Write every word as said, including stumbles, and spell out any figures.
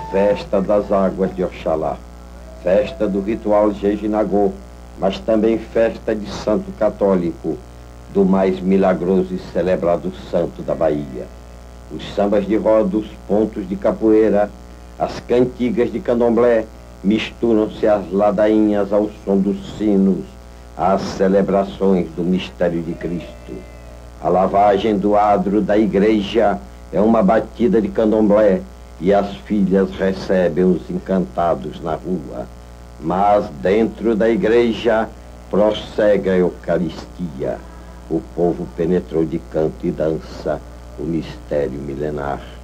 festa das águas de Oxalá, festa do ritual Jejinagô, mas também festa de santo católico, do mais milagroso e celebrado santo da Bahia. Os sambas de roda, os pontos de capoeira, as cantigas de candomblé, misturam-se às ladainhas ao som dos sinos, às celebrações do mistério de Cristo. A lavagem do adro da igreja é uma batida de candomblé e as filhas recebem os encantados na rua. Mas dentro da igreja prossegue a Eucaristia. O povo penetrou de canto e dança o mistério milenar.